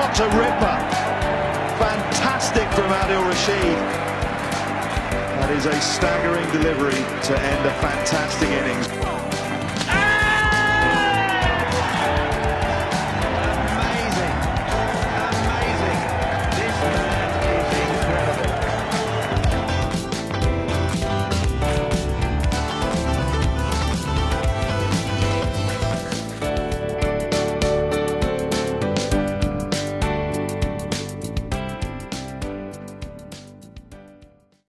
What a ripper. Fantastic from Adil Rashid. That is a staggering delivery to end a fantastic innings.